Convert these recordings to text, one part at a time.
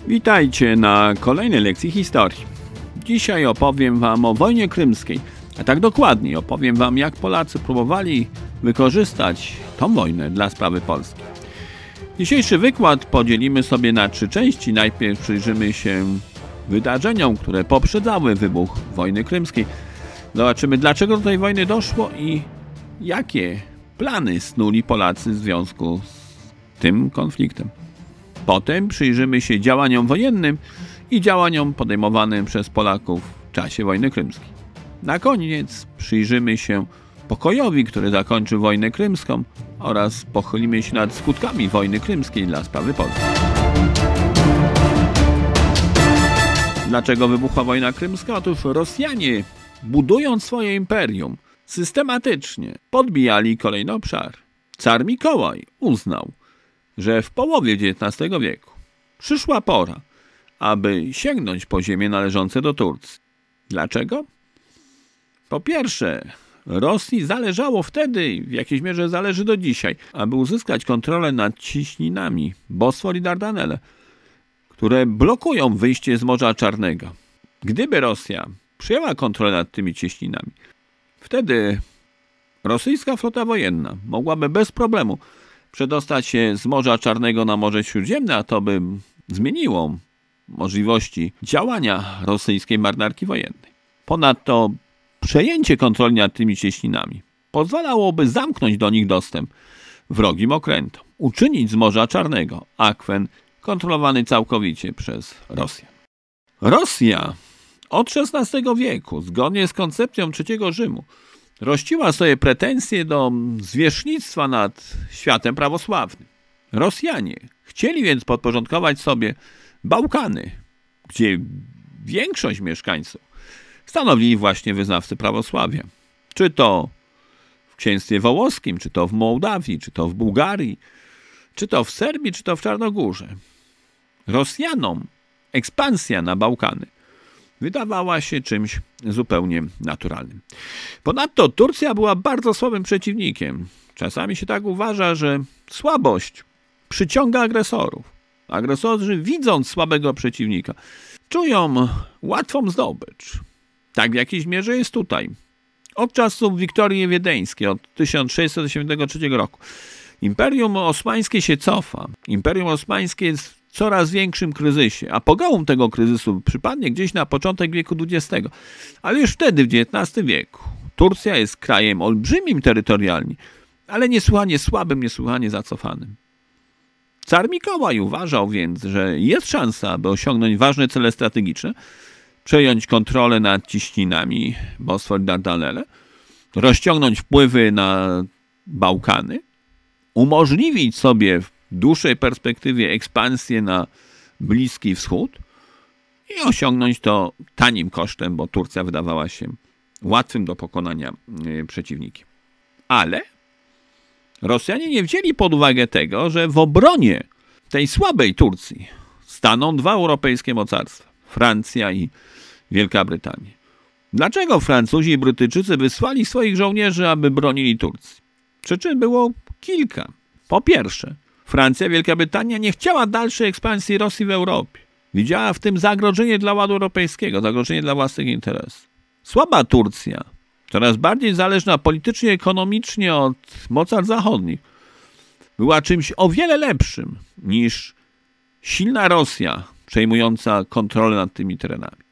Witajcie na kolejnej lekcji historii. Dzisiaj opowiem wam o wojnie krymskiej, a tak dokładnie opowiem wam, jak Polacy próbowali wykorzystać tą wojnę dla sprawy Polski. Dzisiejszy wykład podzielimy sobie na 3 części. Najpierw przyjrzymy się wydarzeniom, które poprzedzały wybuch wojny krymskiej. Zobaczymy, dlaczego do tej wojny doszło i jakie plany snuli Polacy w związku z tym konfliktem. Potem przyjrzymy się działaniom wojennym i działaniom podejmowanym przez Polaków w czasie wojny krymskiej. Na koniec przyjrzymy się pokojowi, który zakończył wojnę krymską, oraz pochylimy się nad skutkami wojny krymskiej dla sprawy Polski. Dlaczego wybuchła wojna krymska? Otóż Rosjanie, budując swoje imperium, systematycznie podbijali kolejny obszar. Car Mikołaj uznał, że w połowie XIX wieku przyszła pora, aby sięgnąć po ziemię należące do Turcji. Dlaczego? Po pierwsze, Rosji zależało wtedy, w jakiejś mierze zależy do dzisiaj, aby uzyskać kontrolę nad cieśninami Bosfor i Dardanelle, które blokują wyjście z Morza Czarnego. Gdyby Rosja przyjęła kontrolę nad tymi cieśninami, wtedy rosyjska flota wojenna mogłaby bez problemu przedostać się z Morza Czarnego na Morze Śródziemne, a to by zmieniło możliwości działania rosyjskiej marynarki wojennej. Ponadto przejęcie kontroli nad tymi cieśninami pozwalałoby zamknąć do nich dostęp wrogim okrętom, uczynić z Morza Czarnego akwen kontrolowany całkowicie przez Rosję. Rosja od XVI wieku, zgodnie z koncepcją III Rzymu, rościła sobie pretensje do zwierzchnictwa nad światem prawosławnym. Rosjanie chcieli więc podporządkować sobie Bałkany, gdzie większość mieszkańców stanowili właśnie wyznawcy prawosławia. Czy to w księstwie wołoskim, czy to w Mołdawii, czy to w Bułgarii, czy to w Serbii, czy to w Czarnogórze. Rosjanom ekspansja na Bałkany wydawała się czymś zupełnie naturalnym. Ponadto Turcja była bardzo słabym przeciwnikiem. Czasami się tak uważa, że słabość przyciąga agresorów. Agresorzy, widząc słabego przeciwnika, czują łatwą zdobycz. Tak w jakiejś mierze jest tutaj. Od czasów Wiktorii Wiedeńskiej, od 1683 roku, Imperium Osmańskie się cofa. Imperium Osmańskie jest w coraz większym kryzysie, a pogołą tego kryzysu przypadnie gdzieś na początek wieku XX. Ale już wtedy, w XIX wieku, Turcja jest krajem olbrzymim terytorialnie, ale niesłychanie słabym, niesłychanie zacofanym. Car Mikołaj uważał więc, że jest szansa, aby osiągnąć ważne cele strategiczne, przejąć kontrolę nad cieśninami Bosfor i Dardanelle, rozciągnąć wpływy na Bałkany, umożliwić sobie w dłuższej perspektywie ekspansję na Bliski Wschód i osiągnąć to tanim kosztem, bo Turcja wydawała się łatwym do pokonania przeciwnikiem. Ale Rosjanie nie wzięli pod uwagę tego, że w obronie tej słabej Turcji staną 2 europejskie mocarstwa, Francja i Wielka Brytania. Dlaczego Francuzi i Brytyjczycy wysłali swoich żołnierzy, aby bronili Turcji? Przyczyn było kilka. Po pierwsze, Francja i Wielka Brytania nie chciała dalszej ekspansji Rosji w Europie. Widziała w tym zagrożenie dla ładu europejskiego, zagrożenie dla własnych interesów. Słaba Turcja, coraz bardziej zależna politycznie i ekonomicznie od mocarstw zachodnich, była czymś o wiele lepszym niż silna Rosja przejmująca kontrolę nad tymi terenami.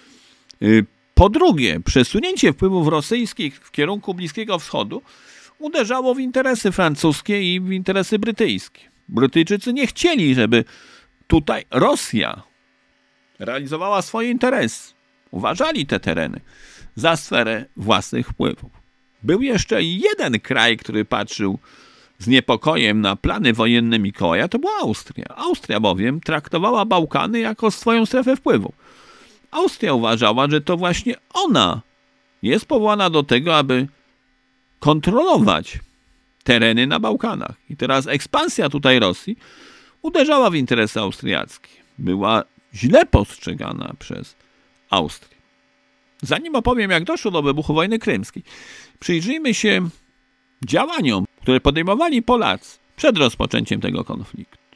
Po drugie, przesunięcie wpływów rosyjskich w kierunku Bliskiego Wschodu uderzało w interesy francuskie i w interesy brytyjskie. Brytyjczycy nie chcieli, żeby tutaj Rosja realizowała swoje interesy. Uważali te tereny za sferę własnych wpływów. Był jeszcze jeden kraj, który patrzył z niepokojem na plany wojenne Mikołaja, to była Austria. Austria bowiem traktowała Bałkany jako swoją strefę wpływu. Austria uważała, że to właśnie ona jest powołana do tego, aby kontrolować tereny na Bałkanach. I teraz ekspansja tutaj Rosji uderzała w interesy austriackie. Była źle postrzegana przez Austrię. Zanim opowiem, jak doszło do wybuchu wojny krymskiej, przyjrzyjmy się działaniom, które podejmowali Polacy przed rozpoczęciem tego konfliktu.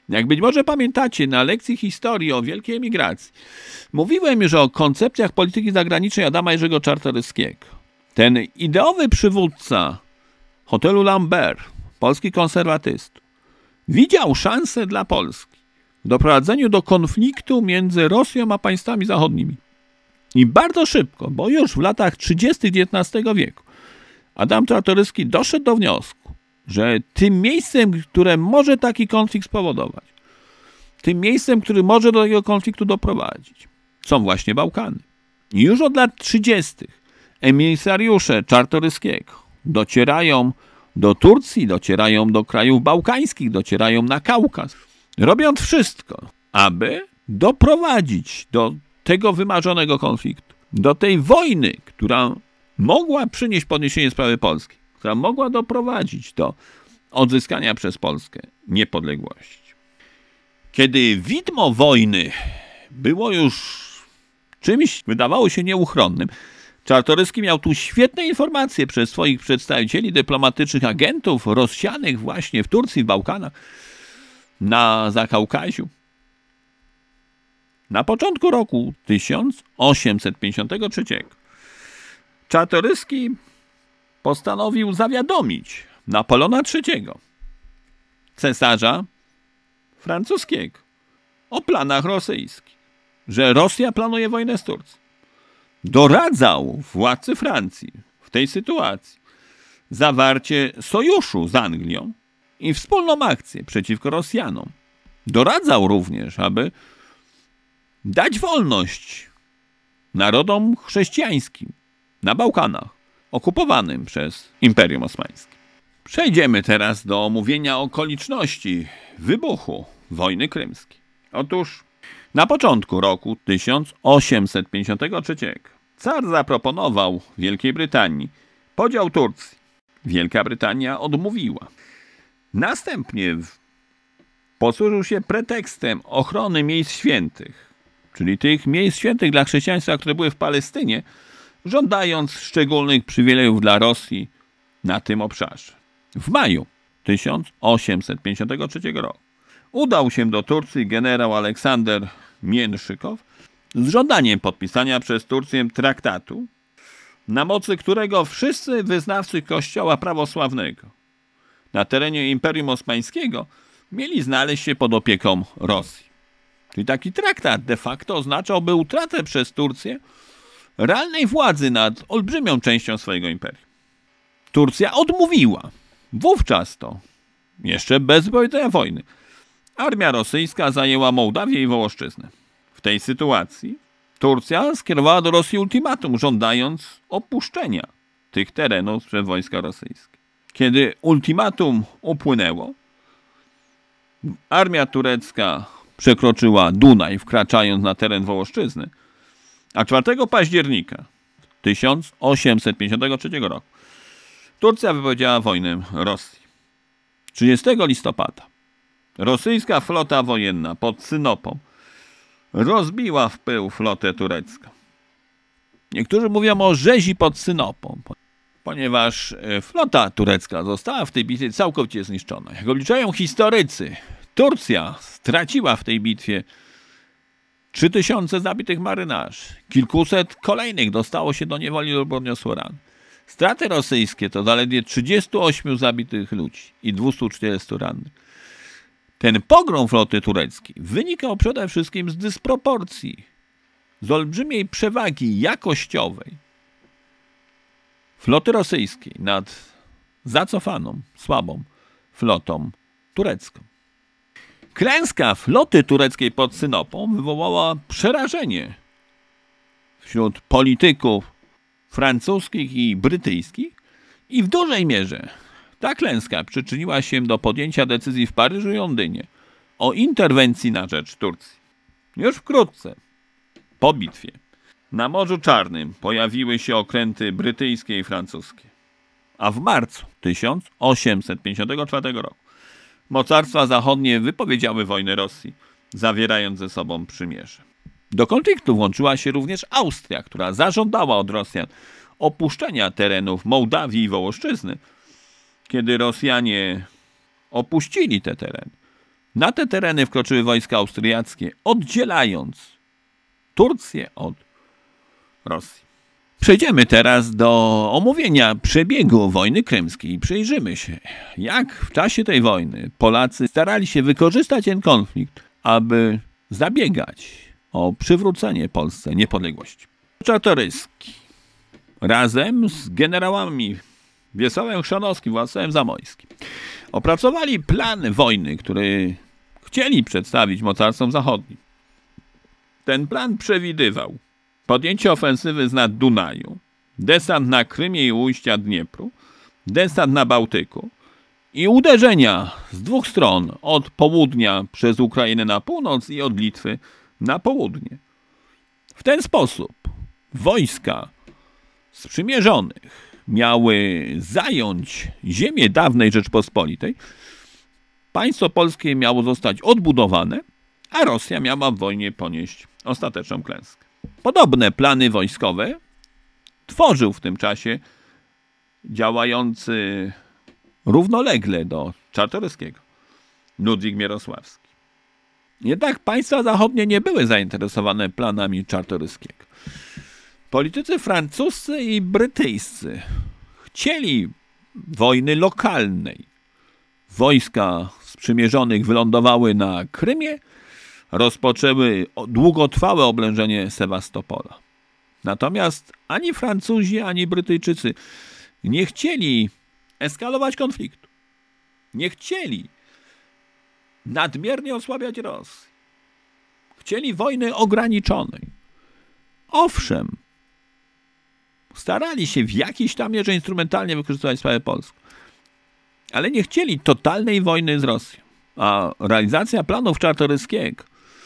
Jak być może pamiętacie, na lekcji historii o wielkiej emigracji mówiłem już o koncepcjach polityki zagranicznej Adama Jerzego Czartoryskiego. Ten ideowy przywódca hotelu Lambert, polski konserwatystów, widział szansę dla Polski w doprowadzeniu do konfliktu między Rosją a państwami zachodnimi. I bardzo szybko, bo już w latach 30. XIX wieku, Adam Czartoryski doszedł do wniosku, że tym miejscem, które może taki konflikt spowodować, tym miejscem, który może do takiego konfliktu doprowadzić, są właśnie Bałkany. I już od lat 30. emisariusze Czartoryskiego docierają do Turcji, docierają do krajów bałkańskich, docierają na Kaukaz, robiąc wszystko, aby doprowadzić do tego wymarzonego konfliktu, do tej wojny, która mogła przynieść podniesienie sprawy Polski, która mogła doprowadzić do odzyskania przez Polskę niepodległości. Kiedy widmo wojny było już czymś, wydawało się nieuchronnym, Czartoryski miał tu świetne informacje przez swoich przedstawicieli dyplomatycznych, agentów rozsianych właśnie w Turcji, w Bałkanach, na Zakaukaziu. Na początku roku 1853 Czartoryski postanowił zawiadomić Napoleona III, cesarza francuskiego, o planach rosyjskich, że Rosja planuje wojnę z Turcją. Doradzał władcy Francji w tej sytuacji zawarcie sojuszu z Anglią i wspólną akcję przeciwko Rosjanom. Doradzał również, aby dać wolność narodom chrześcijańskim na Bałkanach, okupowanym przez Imperium Osmańskie. Przejdziemy teraz do omówienia okoliczności wybuchu wojny krymskiej. Otóż na początku roku 1853 car zaproponował Wielkiej Brytanii podział Turcji. Wielka Brytania odmówiła. Następnie posłużył się pretekstem ochrony miejsc świętych, czyli tych miejsc świętych dla chrześcijaństwa, które były w Palestynie, żądając szczególnych przywilejów dla Rosji na tym obszarze. W maju 1853 roku udał się do Turcji generał Aleksander Mięszykow z żądaniem podpisania przez Turcję traktatu, na mocy którego wszyscy wyznawcy Kościoła prawosławnego na terenie Imperium Osmańskiego mieli znaleźć się pod opieką Rosji. Czyli taki traktat de facto oznaczałby utratę przez Turcję realnej władzy nad olbrzymią częścią swojego imperium. Turcja odmówiła. Wówczas to, jeszcze bez wypowiedzenia wojny, armia rosyjska zajęła Mołdawię i Wołoszczyznę. W tej sytuacji Turcja skierowała do Rosji ultimatum, żądając opuszczenia tych terenów przez wojska rosyjskie. Kiedy ultimatum upłynęło, armia turecka przekroczyła Dunaj, wkraczając na teren Wołoszczyzny, a 4 października 1853 roku Turcja wypowiedziała wojnę Rosji. 30 listopada rosyjska flota wojenna pod Synopą rozbiła w pył flotę turecką. Niektórzy mówią o rzezi pod Synopą, ponieważ flota turecka została w tej bitwie całkowicie zniszczona. Jak obliczają historycy, Turcja straciła w tej bitwie 3000 zabitych marynarzy. Kilkuset kolejnych dostało się do niewoli lub odniosło rany. Straty rosyjskie to zaledwie 38 zabitych ludzi i 240 rannych. Ten pogrom floty tureckiej wynikał przede wszystkim z dysproporcji, z olbrzymiej przewagi jakościowej floty rosyjskiej nad zacofaną, słabą flotą turecką. Klęska floty tureckiej pod Synopą wywołała przerażenie wśród polityków francuskich i brytyjskich i w dużej mierze ta klęska przyczyniła się do podjęcia decyzji w Paryżu i Londynie o interwencji na rzecz Turcji. Już wkrótce po bitwie na Morzu Czarnym pojawiły się okręty brytyjskie i francuskie, a w marcu 1854 roku mocarstwa zachodnie wypowiedziały wojnę Rosji, zawierając ze sobą przymierze. Do konfliktu włączyła się również Austria, która zażądała od Rosjan opuszczenia terenów Mołdawii i Wołoszczyzny. Kiedy Rosjanie opuścili te tereny, Na te tereny wkroczyły wojska austriackie, oddzielając Turcję od Rosji. Przejdziemy teraz do omówienia przebiegu wojny krymskiej i przyjrzymy się, jak w czasie tej wojny Polacy starali się wykorzystać ten konflikt, aby zabiegać o przywrócenie Polsce niepodległości. Czartoryski razem z generałami Wiesławem Chrzanowskim, Władysławem Zamoyskim opracowali plan wojny, który chcieli przedstawić mocarstwom zachodnim. Ten plan przewidywał podjęcie ofensywy z nad Dunaju, desant na Krymie i ujścia Dniepru, desant na Bałtyku i uderzenia z dwóch stron, od południa przez Ukrainę na północ i od Litwy na południe. W ten sposób wojska sprzymierzonych miały zająć ziemię dawnej Rzeczpospolitej, państwo polskie miało zostać odbudowane, a Rosja miała w wojnie ponieść ostateczną klęskę. Podobne plany wojskowe tworzył w tym czasie działający równolegle do Czartoryskiego Ludwik Mierosławski. Jednak państwa zachodnie nie były zainteresowane planami Czartoryskiego. Politycy francuscy i brytyjscy chcieli wojny lokalnej. Wojska sprzymierzonych wylądowały na Krymie, rozpoczęły długotrwałe oblężenie Sewastopola. Natomiast ani Francuzi, ani Brytyjczycy nie chcieli eskalować konfliktu. Nie chcieli nadmiernie osłabiać Rosji. Chcieli wojny ograniczonej. Owszem, starali się w jakiejś tam mierze instrumentalnie wykorzystywać sprawę polską, ale nie chcieli totalnej wojny z Rosją. A realizacja planów Czartoryskiego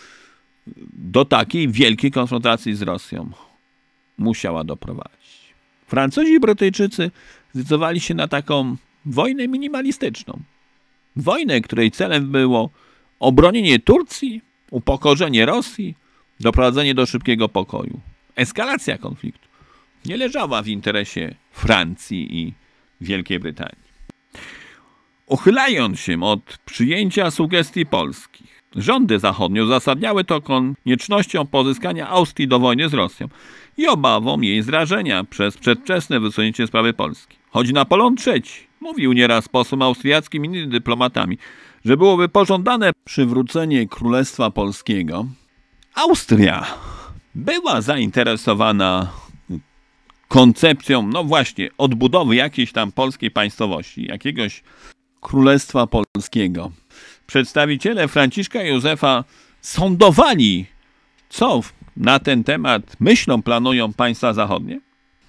do takiej wielkiej konfrontacji z Rosją musiała doprowadzić. Francuzi i Brytyjczycy zdecydowali się na taką wojnę minimalistyczną. Wojnę, której celem było obronienie Turcji, upokorzenie Rosji, doprowadzenie do szybkiego pokoju. Eskalacja konfliktu nie leżała w interesie Francji i Wielkiej Brytanii. Uchylając się od przyjęcia sugestii polskich, rządy zachodnie uzasadniały to koniecznością pozyskania Austrii do wojny z Rosją i obawą jej zrażenia przez przedwczesne wysunięcie sprawy Polski. Choć Napoleon III mówił nieraz posłom austriackim i innymi dyplomatami, że byłoby pożądane przywrócenie Królestwa Polskiego, Austria była zainteresowana koncepcją, no właśnie, odbudowy jakiejś tam polskiej państwowości, jakiegoś Królestwa Polskiego. Przedstawiciele Franciszka Józefa sądowali, co na ten temat myślą, planują państwa zachodnie.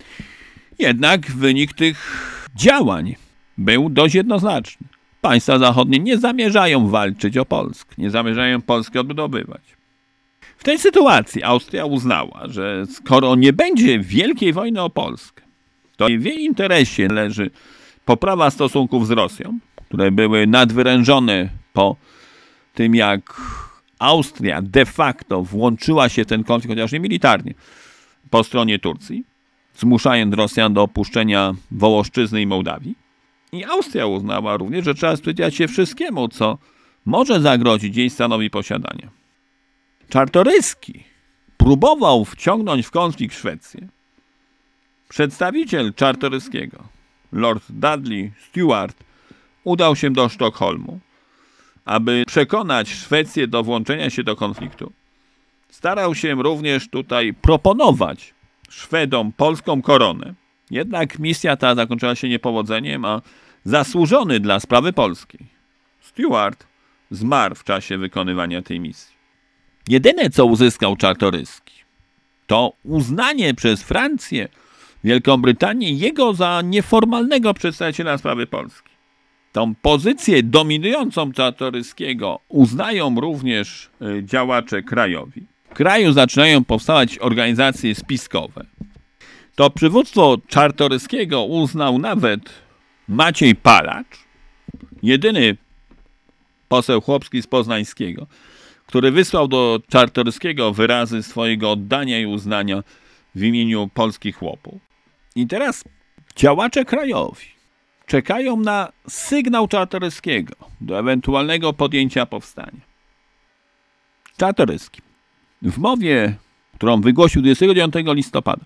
Jednak wynik tych działań był dość jednoznaczny. Państwa zachodnie nie zamierzają walczyć o Polskę, nie zamierzają Polski odbudowywać. W tej sytuacji Austria uznała, że skoro nie będzie wielkiej wojny o Polskę, to w jej interesie leży poprawa stosunków z Rosją, które były nadwyrężone po tym, jak Austria de facto włączyła się w ten konflikt, chociaż nie militarnie, po stronie Turcji, zmuszając Rosjan do opuszczenia Wołoszczyzny i Mołdawii. I Austria uznała również, że trzeba sprzeciwiać się wszystkiemu, co może zagrozić jej stanowi posiadania. Czartoryski próbował wciągnąć w konflikt Szwecję. Przedstawiciel Czartoryskiego, Lord Dudley Stuart, udał się do Sztokholmu, aby przekonać Szwecję do włączenia się do konfliktu. Starał się również tutaj proponować Szwedom polską koronę. Jednak misja ta zakończyła się niepowodzeniem, a zasłużony dla sprawy polskiej Stuart zmarł w czasie wykonywania tej misji. Jedyne, co uzyskał Czartoryski, to uznanie przez Francję, Wielką Brytanię jego za nieformalnego przedstawiciela sprawy polskiej. Tą pozycję dominującą Czartoryskiego uznają również działacze krajowi. W kraju zaczynają powstawać organizacje spiskowe. To przywództwo Czartoryskiego uznał nawet Maciej Palacz, jedyny poseł chłopski z Poznańskiego, który wysłał do Czartoryskiego wyrazy swojego oddania i uznania w imieniu polskich chłopów. I teraz działacze krajowi, czekają na sygnał Czartoryskiego do ewentualnego podjęcia powstania. Czartoryski w mowie, którą wygłosił 29 listopada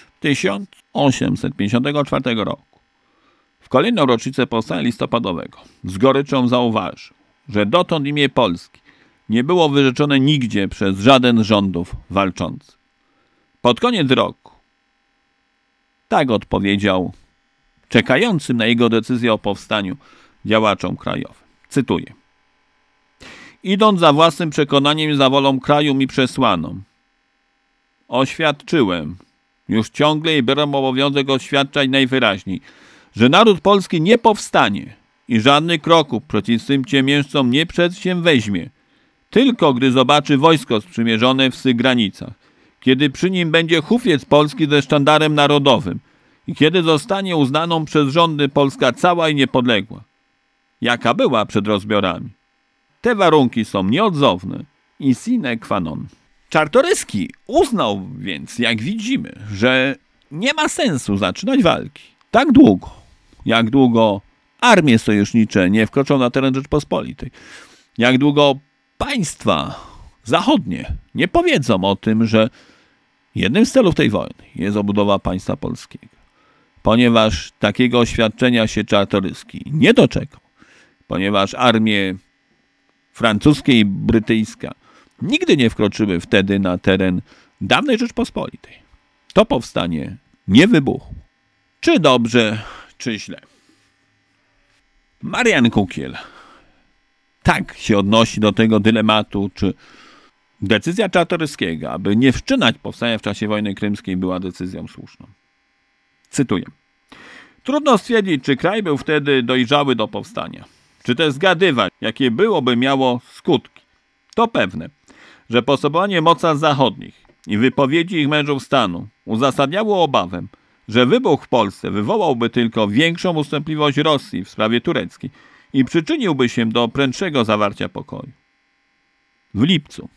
1854 roku, w kolejną rocznicę powstania listopadowego, z goryczą zauważył, że dotąd imię Polski nie było wyrzeczone nigdzie przez żaden z rządów walczących. Pod koniec roku tak odpowiedział czekającym na jego decyzję o powstaniu działaczom krajowym. Cytuję. Idąc za własnym przekonaniem i za wolą kraju mi przesłaną, oświadczyłem, już ciągle i biorę obowiązek oświadczać najwyraźniej, że naród polski nie powstanie i żadnych kroków przeciw tym ciemiężcom nie przedsięweźmie, tylko gdy zobaczy wojsko sprzymierzone w swych granicach, kiedy przy nim będzie hufiec polski ze sztandarem narodowym i kiedy zostanie uznaną przez rządy Polska cała i niepodległa, jaka była przed rozbiorami. Te warunki są nieodzowne i sine qua non. Czartoryski uznał więc, jak widzimy, że nie ma sensu zaczynać walki tak długo, jak długo armie sojusznicze nie wkroczą na teren Rzeczpospolitej, jak długo państwa zachodnie nie powiedzą o tym, że jednym z celów tej wojny jest obudowa państwa polskiego. Ponieważ takiego oświadczenia się Czartoryski nie doczekał, ponieważ armie francuskie i brytyjska nigdy nie wkroczyły wtedy na teren dawnej Rzeczpospolitej. To powstanie nie wybuchło. Czy dobrze, czy źle. Marian Kukiel tak się odnosi do tego dylematu, czy decyzja Czartoryskiego, aby nie wszczynać powstania w czasie wojny krymskiej, była decyzją słuszną. Cytuję. Trudno stwierdzić, czy kraj był wtedy dojrzały do powstania. Czy też zgadywać, jakie byłoby miało skutki. To pewne, że postępowanie mocarstw zachodnich i wypowiedzi ich mężów stanu uzasadniało obawę, że wybuch w Polsce wywołałby tylko większą ustępliwość Rosji w sprawie tureckiej i przyczyniłby się do prędszego zawarcia pokoju. W lipcu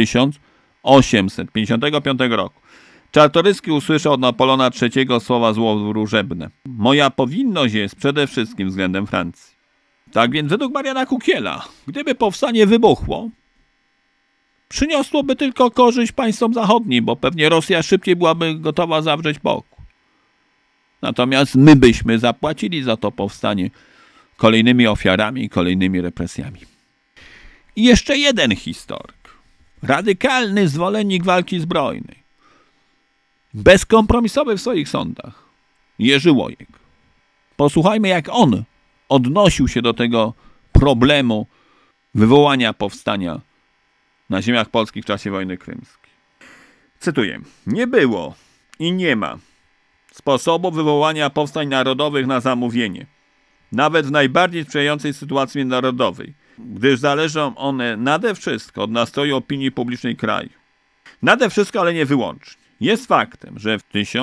1855 roku Czartoryski usłyszał od Napoleona III słowa złowróżebne. Moja powinność jest przede wszystkim względem Francji. Tak więc według Mariana Kukiela, gdyby powstanie wybuchło, przyniosłoby tylko korzyść państwom zachodnim, bo pewnie Rosja szybciej byłaby gotowa zawrzeć pokój. Natomiast my byśmy zapłacili za to powstanie kolejnymi ofiarami i kolejnymi represjami. I jeszcze jeden historyk, radykalny zwolennik walki zbrojnej, bezkompromisowy w swoich sądach, Jerzy Łojek. Posłuchajmy, jak on odnosił się do tego problemu wywołania powstania na ziemiach polskich w czasie wojny krymskiej. Cytuję. Nie było i nie ma sposobu wywołania powstań narodowych na zamówienie, nawet w najbardziej sprzyjającej sytuacji międzynarodowej, gdyż zależą one nade wszystko od nastroju opinii publicznej kraju. Nade wszystko, ale nie wyłącznie. Jest faktem, że w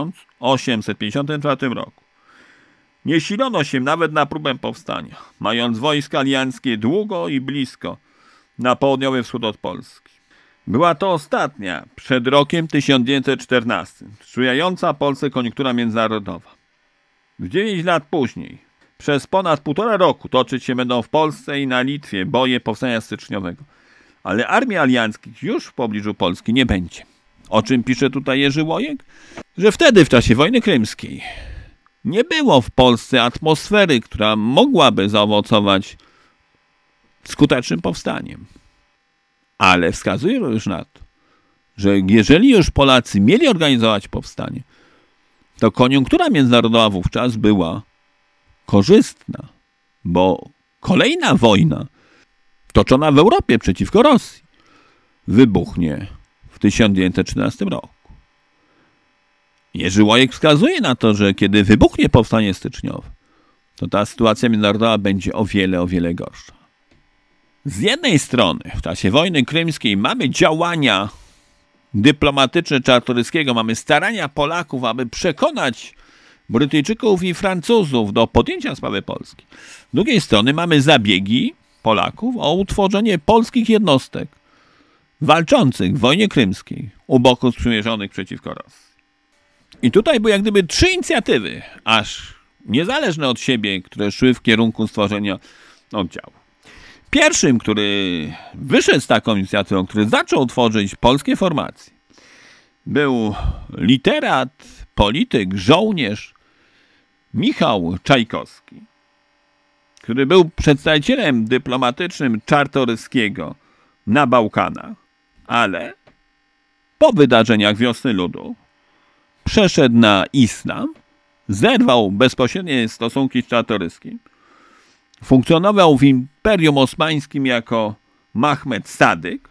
1854 roku nie silono się nawet na próbę powstania, mając wojska alianckie długo i blisko na południowy wschód od Polski. Była to ostatnia, przed rokiem 1914, sprzyjająca Polsce koniunktura międzynarodowa. W 9 lat później, przez ponad 1,5 roku toczyć się będą w Polsce i na Litwie boje powstania styczniowego, ale armii alianckich już w pobliżu Polski nie będzie. O czym pisze tutaj Jerzy Łojek? Że wtedy, w czasie wojny krymskiej, nie było w Polsce atmosfery, która mogłaby zaowocować skutecznym powstaniem. Ale wskazuje już na to, że jeżeli już Polacy mieli organizować powstanie, to koniunktura międzynarodowa wówczas była korzystna, bo kolejna wojna toczona w Europie przeciwko Rosji wybuchnie w 1913 roku. Jerzy Łojek wskazuje na to, że kiedy wybuchnie powstanie styczniowe, to ta sytuacja międzynarodowa będzie o wiele gorsza. Z jednej strony w czasie wojny krymskiej mamy działania dyplomatyczne Czartoryskiego, mamy starania Polaków, aby przekonać Brytyjczyków i Francuzów do podjęcia sprawy Polski. Z drugiej strony mamy zabiegi Polaków o utworzenie polskich jednostek walczących w wojnie krymskiej u boku sprzymierzonych przeciwko Rosji. I tutaj były jak gdyby 3 inicjatywy, aż niezależne od siebie, które szły w kierunku stworzenia oddziału. Pierwszym, który wyszedł z taką inicjatywą, który zaczął tworzyć polskie formacje, był literat, polityk, żołnierz Michał Czajkowski, który był przedstawicielem dyplomatycznym Czartoryskiego na Bałkanach, ale po wydarzeniach Wiosny Ludu przeszedł na islam, zerwał bezpośrednie stosunki z Czartoryskim, funkcjonował w Imperium Osmańskim jako Mahmed Sadyk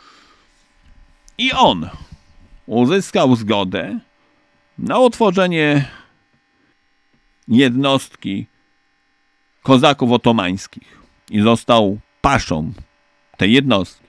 i on uzyskał zgodę na utworzenie jednostki kozaków otomańskich i został paszą tej jednostki.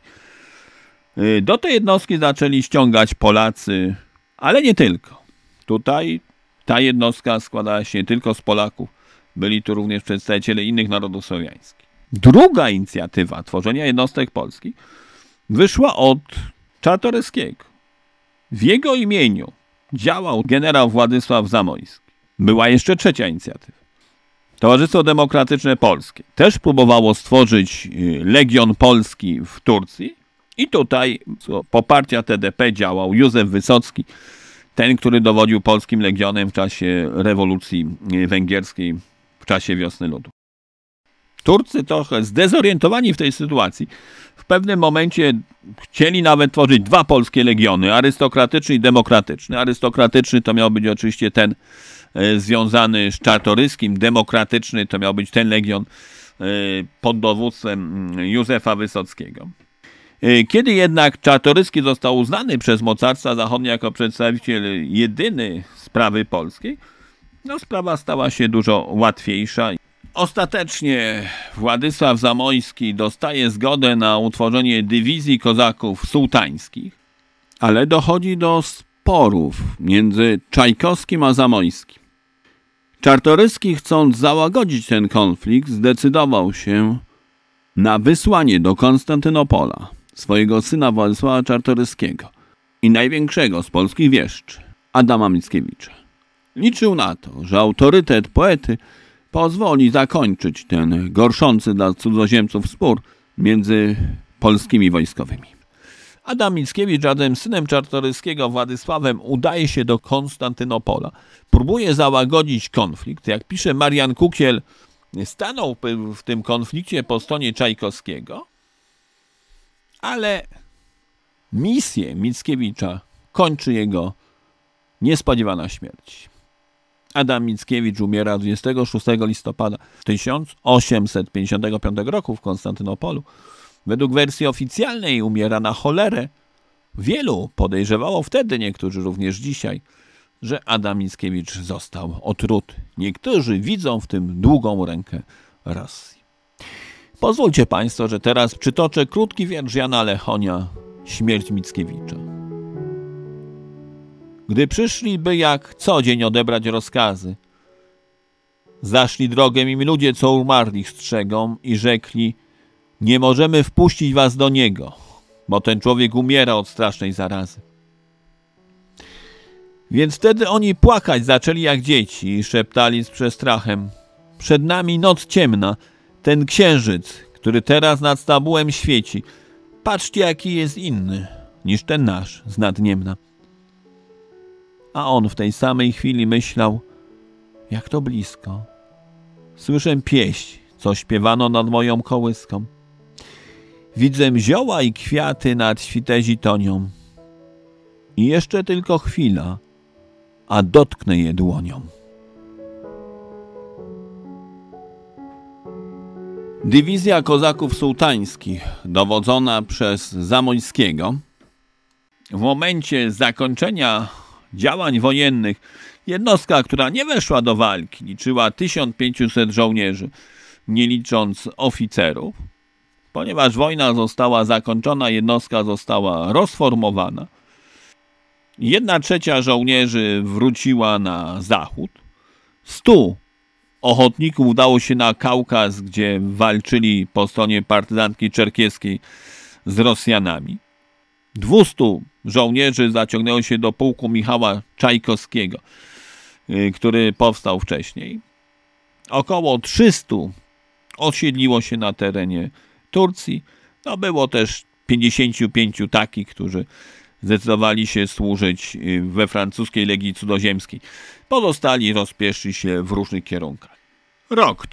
Do tej jednostki zaczęli ściągać Polacy, ale nie tylko. Tutaj ta jednostka składała się nie tylko z Polaków. Byli tu również przedstawiciele innych narodów słowiańskich. Druga inicjatywa tworzenia jednostek polskich wyszła od Czartoryskiego. W jego imieniu działał generał Władysław Zamoyski. Była jeszcze trzecia inicjatywa. Towarzystwo Demokratyczne Polskie też próbowało stworzyć Legion Polski w Turcji i tutaj z poparcia TDP działał Józef Wysocki, ten, który dowodził polskim legionem w czasie rewolucji węgierskiej, w czasie Wiosny Ludu. Turcy trochę zdezorientowani w tej sytuacji w pewnym momencie chcieli nawet tworzyć dwa polskie legiony, arystokratyczny i demokratyczny. Arystokratyczny to miał być oczywiście ten związany z Czartoryskim, demokratyczny to miał być ten legion pod dowództwem Józefa Wysockiego. Kiedy jednak Czartoryski został uznany przez mocarstwa zachodnie jako przedstawiciel jedyny sprawy polskiej, no sprawa stała się dużo łatwiejsza. Ostatecznie Władysław Zamoyski dostaje zgodę na utworzenie dywizji kozaków sułtańskich, ale dochodzi do sporów między Czajkowskim a Zamoyskim. Czartoryski, chcąc załagodzić ten konflikt, zdecydował się na wysłanie do Konstantynopola swojego syna Władysława Czartoryskiego i największego z polskich wieszczy, Adama Mickiewicza. Liczył na to, że autorytet poety pozwoli zakończyć ten gorszący dla cudzoziemców spór między polskimi wojskowymi. Adam Mickiewicz razem z synem Czartoryskiego Władysławem udaje się do Konstantynopola. Próbuje załagodzić konflikt. Jak pisze Marian Kukiel, stanął w tym konflikcie po stronie Czajkowskiego, ale misję Mickiewicza kończy jego niespodziewana śmierć. Adam Mickiewicz umiera 26 listopada 1855 roku w Konstantynopolu. Według wersji oficjalnej umiera na cholerę. Wielu podejrzewało wtedy, niektórzy również dzisiaj, że Adam Mickiewicz został otruty. Niektórzy widzą w tym długą rękę Rosji. Pozwólcie Państwo, że teraz przytoczę krótki wiersz Jana Lechonia Śmierć Mickiewicza. Gdy przyszli, by jak co dzień odebrać rozkazy, zaszli drogę im ludzie, co umarłych strzegą i rzekli: nie możemy wpuścić was do niego, bo ten człowiek umiera od strasznej zarazy. Więc wtedy oni płakać zaczęli jak dzieci i szeptali z przestrachem: przed nami noc ciemna, ten księżyc, który teraz nad Stabułem świeci, patrzcie, jaki jest inny niż ten nasz z Nadniemna. A on w tej samej chwili myślał: jak to blisko. Słyszę pieśń, co śpiewano nad moją kołyską. Widzę zioła i kwiaty nad świtezi tonią. I jeszcze tylko chwila, a dotknę je dłonią. Dywizja kozaków sułtańskich, dowodzona przez Zamoyskiego, w momencie zakończenia działań wojennych, jednostka, która nie weszła do walki, liczyła 1500 żołnierzy, nie licząc oficerów. Ponieważ wojna została zakończona, jednostka została rozformowana. 1/3 żołnierzy wróciła na zachód. 100 ochotników udało się na Kaukaz, gdzie walczyli po stronie partyzantki czerkieskiej z Rosjanami. 200 żołnierzy zaciągnęło się do pułku Michała Czajkowskiego, który powstał wcześniej. Około 300 osiedliło się na terenie Turcji. No było też 55 takich, którzy zdecydowali się służyć we francuskiej Legii Cudzoziemskiej. Pozostali rozpieszli się w różnych kierunkach. Rok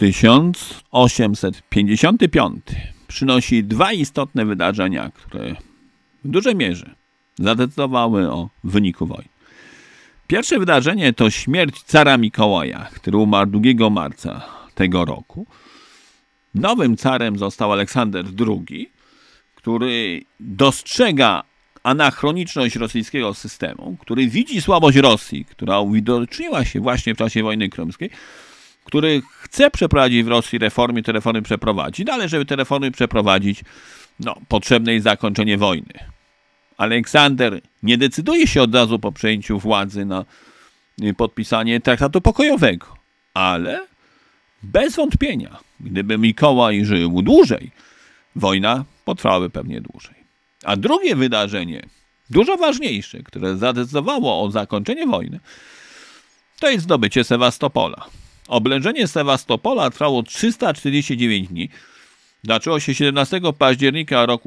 1855 przynosi dwa istotne wydarzenia, które w dużej mierze zadecydowały o wyniku wojny. Pierwsze wydarzenie to śmierć cara Mikołaja, który umarł 2 marca tego roku. Nowym carem został Aleksander II, który dostrzega anachroniczność rosyjskiego systemu, który widzi słabość Rosji, która uwidoczniła się właśnie w czasie wojny krymskiej, który chce przeprowadzić w Rosji reformy, te reformy przeprowadzi, ale żeby te reformy przeprowadzić, potrzebne jest zakończenie wojny. Aleksander nie decyduje się od razu po przejęciu władzy na podpisanie traktatu pokojowego, ale bez wątpienia, gdyby Mikołaj żył dłużej, wojna potrwałaby pewnie dłużej. A drugie wydarzenie, dużo ważniejsze, które zadecydowało o zakończeniu wojny, to jest zdobycie Sewastopola. Oblężenie Sewastopola trwało 349 dni. Zaczęło się 17 października roku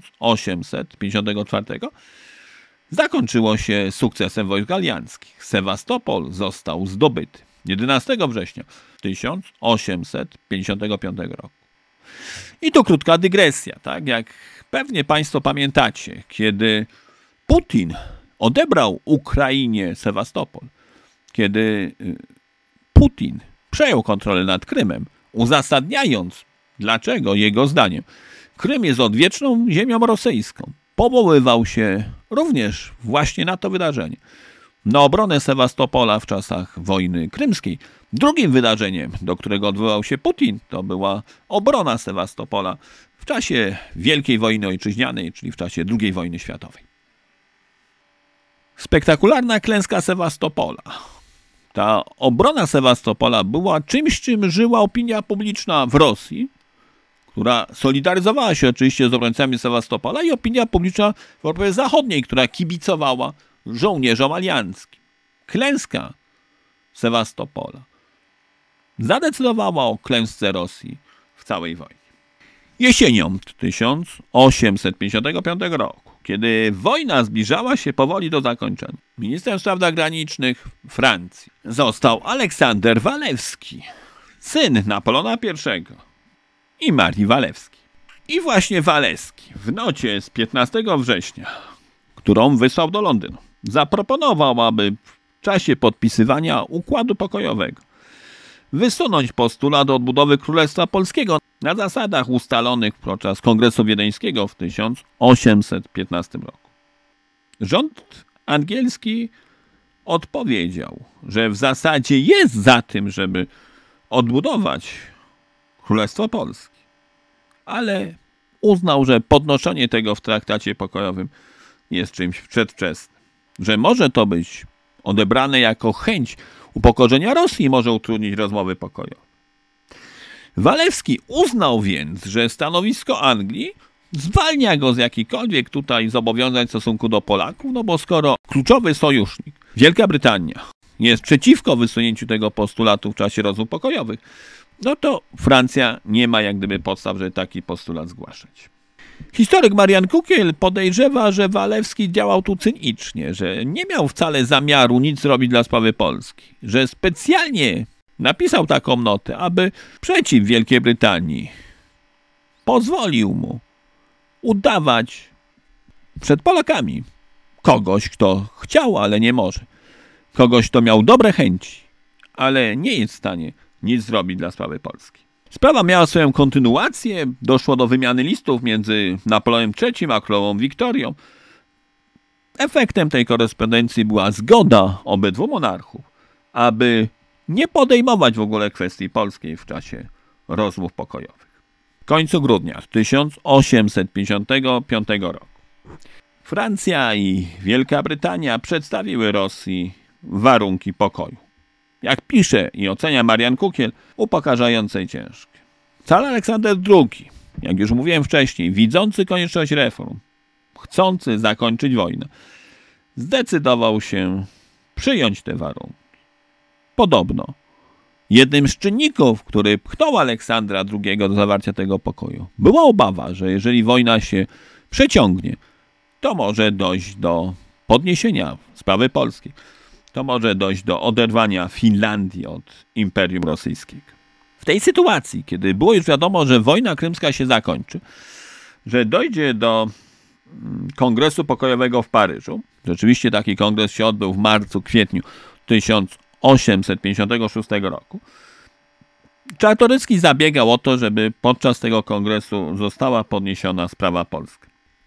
1854. Zakończyło się sukcesem wojsk alianckich. Sewastopol został zdobyty 11 września 1855 roku. I tu krótka dygresja, tak? Jak pewnie Państwo pamiętacie, kiedy Putin odebrał Ukrainie Sewastopol, kiedy Putin przejął kontrolę nad Krymem, uzasadniając, dlaczego jego zdaniem Krym jest odwieczną ziemią rosyjską, powoływał się również właśnie na to wydarzenie. Na obronę Sewastopola w czasach wojny krymskiej. Drugim wydarzeniem, do którego odwołał się Putin, to była obrona Sewastopola w czasie Wielkiej Wojny Ojczyźnianej, czyli w czasie II wojny światowej. Spektakularna klęska Sewastopola. Ta obrona Sewastopola była czymś, czym żyła opinia publiczna w Rosji, która solidaryzowała się oczywiście z obrońcami Sewastopola, i opinia publiczna w Europie Zachodniej, która kibicowała żołnierzom alianckim. Klęska Sewastopola zadecydowała o klęsce Rosji w całej wojnie. Jesienią 1855 roku, kiedy wojna zbliżała się powoli do zakończenia, ministrem spraw zagranicznych Francji został Aleksander Walewski, syn Napoleona I i Marii Walewskiej. I właśnie Walewski w nocie z 15 września, którą wysłał do Londynu, zaproponował, aby w czasie podpisywania układu pokojowego wysunąć postulat odbudowy Królestwa Polskiego na zasadach ustalonych podczas Kongresu Wiedeńskiego w 1815 roku. Rząd angielski odpowiedział, że w zasadzie jest za tym, żeby odbudować Królestwo Polskie, ale uznał, że podnoszenie tego w traktacie pokojowym jest czymś przedwczesnym, że może to być odebrane jako chęć upokorzenia Rosji i może utrudnić rozmowy pokojowe. Walewski uznał więc, że stanowisko Anglii zwalnia go z jakichkolwiek tutaj zobowiązań w stosunku do Polaków, no bo skoro kluczowy sojusznik, Wielka Brytania, jest przeciwko wysunięciu tego postulatu w czasie rozmów pokojowych, no to Francja nie ma jak gdyby podstaw, żeby taki postulat zgłaszać. Historyk Marian Kukiel podejrzewa, że Walewski działał tu cynicznie, że nie miał wcale zamiaru nic robić dla sprawy Polski, że specjalnie napisał taką notę, aby przeciw Wielkiej Brytanii pozwolił mu udawać przed Polakami kogoś, kto chciał, ale nie może. Kogoś, kto miał dobre chęci, ale nie jest w stanie nic zrobić dla sprawy Polski. Sprawa miała swoją kontynuację, doszło do wymiany listów między Napoleonem III a królową Wiktorią. Efektem tej korespondencji była zgoda obydwu monarchów, aby nie podejmować w ogóle kwestii polskiej w czasie rozmów pokojowych. W końcu grudnia 1855 roku Francja i Wielka Brytania przedstawiły Rosji warunki pokoju. Jak pisze i ocenia Marian Kukiel, upokarzające i ciężkie. Car Aleksander II, jak już mówiłem wcześniej, widzący konieczność reform, chcący zakończyć wojnę, zdecydował się przyjąć te warunki. Podobno Jednym z czynników, który pchnął Aleksandra II do zawarcia tego pokoju, była obawa, że jeżeli wojna się przeciągnie, to może dojść do podniesienia sprawy polskiej. To może dojść do oderwania Finlandii od Imperium Rosyjskiego. W tej sytuacji, kiedy było już wiadomo, że wojna krymska się zakończy, że dojdzie do kongresu pokojowego w Paryżu, rzeczywiście taki kongres się odbył w marcu, kwietniu 1856 roku, Czartoryski zabiegał o to, żeby podczas tego kongresu została podniesiona sprawa polska.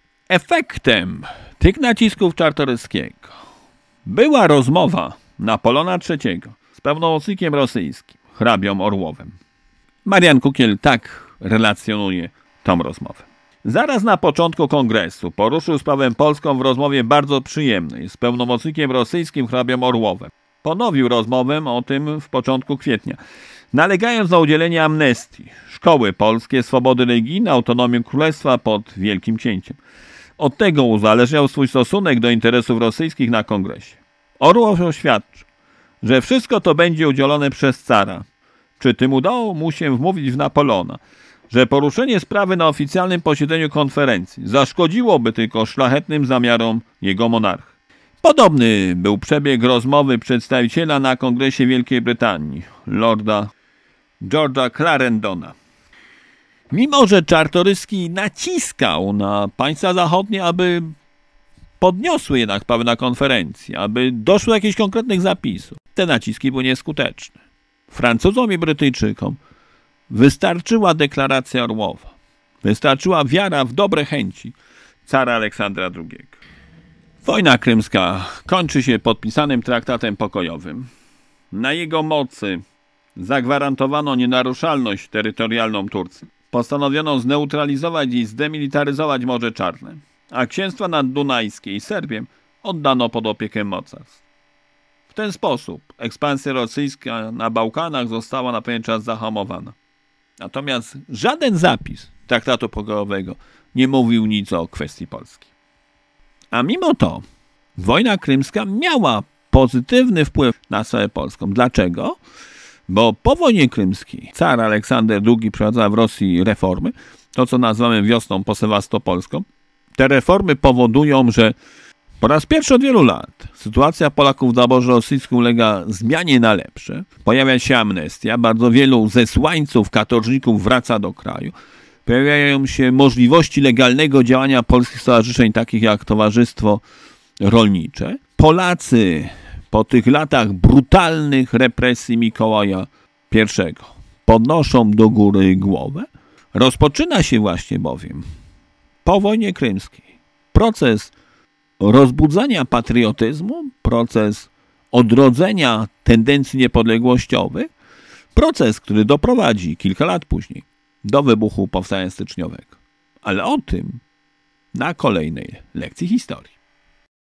Efektem tych nacisków Czartoryskiego była rozmowa Napoleona III z pełnomocnikiem rosyjskim, hrabią Orłowem. Marian Kukiel tak relacjonuje tą rozmowę. Zaraz na początku kongresu poruszył sprawę polską w rozmowie bardzo przyjemnej z pełnomocnikiem rosyjskim, hrabią Orłowem. Ponowił rozmowę o tym w początku kwietnia, nalegając na udzielenie amnestii, szkoły polskie, swobody religijnej, autonomię królestwa pod Wielkim Księciem. Od tego uzależniał swój stosunek do interesów rosyjskich na kongresie. Orłow oświadczył, że wszystko to będzie udzielone przez cara. Przy tym udało mu się wmówić w Napoleona, że poruszenie sprawy na oficjalnym posiedzeniu konferencji zaszkodziłoby tylko szlachetnym zamiarom jego monarchy. Podobny był przebieg rozmowy przedstawiciela na Kongresie Wielkiej Brytanii, lorda George'a Clarendona. Mimo że Czartoryski naciskał na państwa zachodnie, aby podniosły jednak sprawę na konferencji, aby doszło do jakichś konkretnych zapisów, te naciski były nieskuteczne. Francuzom i Brytyjczykom wystarczyła deklaracja Orłowa, wystarczyła wiara w dobre chęci cara Aleksandra II. Wojna krymska kończy się podpisanym traktatem pokojowym. Na jego mocy zagwarantowano nienaruszalność terytorialną Turcji. Postanowiono zneutralizować i zdemilitaryzować Morze Czarne, a księstwa naddunajskie i Serbię oddano pod opiekę mocarstw. W ten sposób ekspansja rosyjska na Bałkanach została na pewien czas zahamowana. Natomiast żaden zapis traktatu pokojowego nie mówił nic o kwestii Polski. A mimo to wojna krymska miała pozytywny wpływ na sprawę polską. Dlaczego? Bo po wojnie krymskiej car Aleksander II przeprowadza w Rosji reformy, to co nazywamy wiosną posewastopolską. Te reformy powodują, że po raz pierwszy od wielu lat sytuacja Polaków w zaborze rosyjskim ulega zmianie na lepsze. Pojawia się amnestia, bardzo wielu zesłańców, katorżników wraca do kraju. Pojawiają się możliwości legalnego działania polskich stowarzyszeń, takich jak Towarzystwo Rolnicze. Polacy po tych latach brutalnych represji Mikołaja I podnoszą do góry głowę. Rozpoczyna się właśnie bowiem po wojnie krymskiej proces rozbudzania patriotyzmu, proces odrodzenia tendencji niepodległościowych, proces, który doprowadzi kilka lat później do wybuchu powstania styczniowego. Ale o tym na kolejnej lekcji historii.